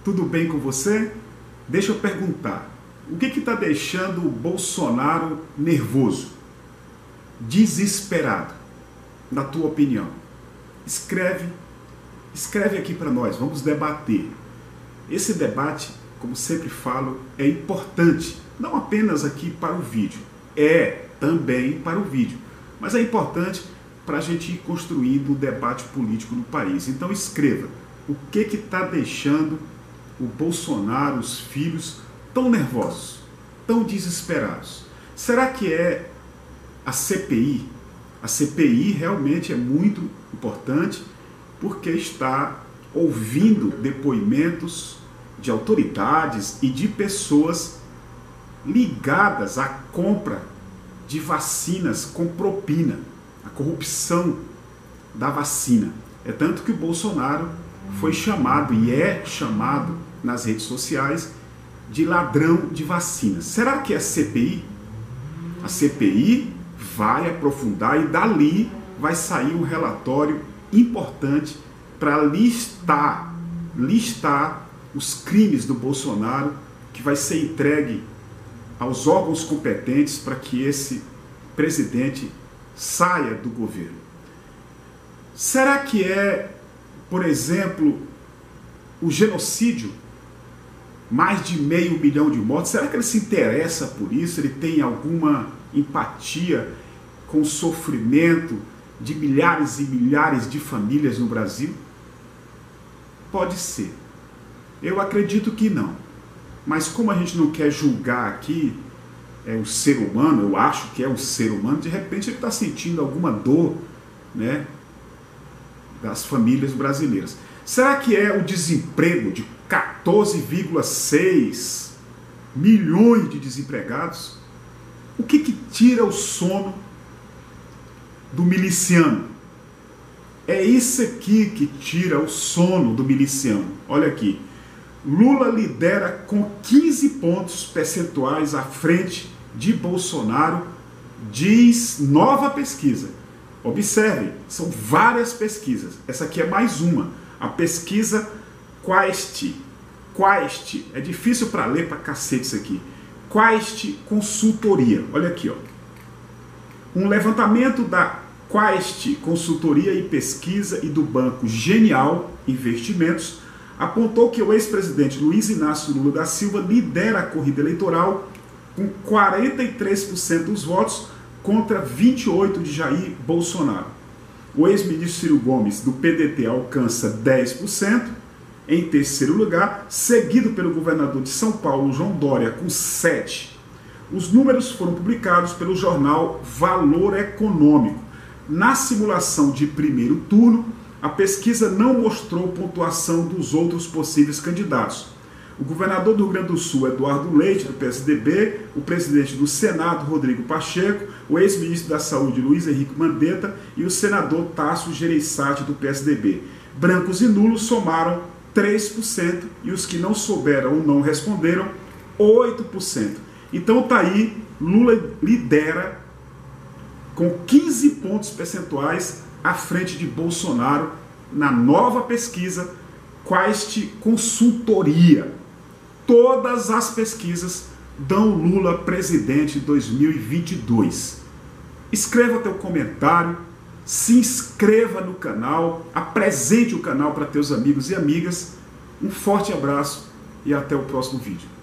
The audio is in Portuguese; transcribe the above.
tudo bem com você? Deixa eu perguntar, o que está deixando o Bolsonaro nervoso, desesperado, na tua opinião? Escreve aqui para nós, vamos debater. Esse debate, como sempre falo, é importante, não apenas aqui para o vídeo, também para o vídeo, mas é importante para a gente ir construindo o debate político no país. Então escreva, o que está deixando o Bolsonaro, os filhos, tão nervosos, tão desesperados? Será que é a CPI? A CPI realmente é muito importante porque está ouvindo depoimentos de autoridades e de pessoas ligadas à compra de vacinas com propina, a corrupção da vacina. É tanto que o Bolsonaro foi chamado e é chamado nas redes sociais de ladrão de vacinas. Será que é a CPI? A CPI vai aprofundar e dali vai sair um relatório importante para listar os crimes do Bolsonaro, que vai ser entregue aos órgãos competentes para que esse presidente saia do governo. Será que é, por exemplo, o genocídio? Mais de 500 mil de mortos. Será que ele se interessa por isso? Ele tem alguma empatia com o sofrimento de milhares e milhares de famílias no Brasil? Pode ser. Eu acredito que não. Mas como a gente não quer julgar aqui o ser humano, eu acho que é um ser humano, de repente ele está sentindo alguma dor, né, das famílias brasileiras. Será que é o desemprego de 14,6 milhões de desempregados? O que tira o sono do miliciano? É isso aqui que tira o sono do miliciano. Olha aqui. Lula lidera com 15 pontos percentuais à frente de Bolsonaro, diz nova pesquisa. Observem, são várias pesquisas. Essa aqui é mais uma. A pesquisa Quaest, é difícil para ler para cacete isso aqui. Quaest Consultoria, olha aqui, ó. Um levantamento da Quaest Consultoria e Pesquisa e do Banco Genial Investimentos apontou que o ex-presidente Luiz Inácio Lula da Silva lidera a corrida eleitoral com 43% dos votos contra 28% de Jair Bolsonaro. O ex-ministro Ciro Gomes, do PDT, alcança 10%, em terceiro lugar, seguido pelo governador de São Paulo, João Dória, com 7%. Os números foram publicados pelo jornal Valor Econômico. Na simulação de primeiro turno, a pesquisa não mostrou pontuação dos outros possíveis candidatos. O governador do Rio Grande do Sul, Eduardo Leite, do PSDB, o presidente do Senado, Rodrigo Pacheco, o ex-ministro da Saúde, Luiz Henrique Mandetta, e o senador Tasso Gereissati, do PSDB. Brancos e nulos somaram 3% e os que não souberam ou não responderam, 8%. Então tá aí, Lula lidera com 15 pontos percentuais à frente de Bolsonaro na nova pesquisa Quaest Consultoria. Todas as pesquisas dão Lula presidente em 2022. Escreva teu comentário, se inscreva no canal, apresente o canal para teus amigos e amigas. Um forte abraço e até o próximo vídeo.